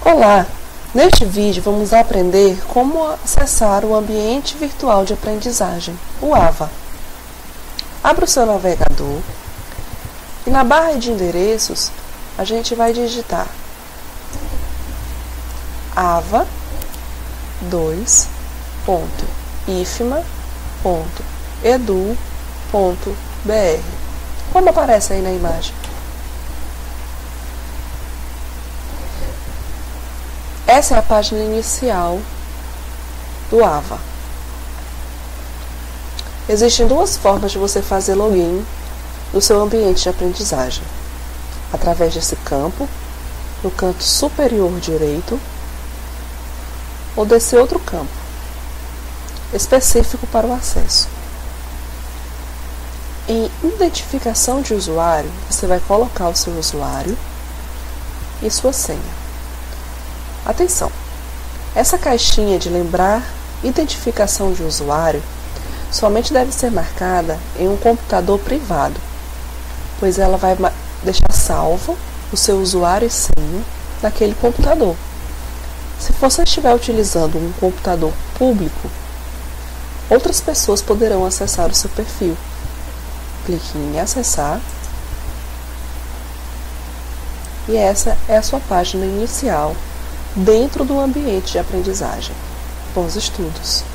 Olá! Neste vídeo vamos aprender como acessar o ambiente virtual de aprendizagem, o AVA. Abra o seu navegador e na barra de endereços a gente vai digitar ava2.ifma.edu.br, como aparece aí na imagem. Essa é a página inicial do AVA. Existem duas formas de você fazer login no seu ambiente de aprendizagem. Através desse campo, no canto superior direito, ou desse outro campo, específico para o acesso. Em identificação de usuário, você vai colocar o seu usuário e sua senha. Atenção! Essa caixinha de lembrar identificação de usuário somente deve ser marcada em um computador privado, pois ela vai deixar salvo o seu usuário e senha naquele computador. Se você estiver utilizando um computador público, outras pessoas poderão acessar o seu perfil. Clique em acessar e essa é a sua página inicial dentro do ambiente de aprendizagem. Bons estudos!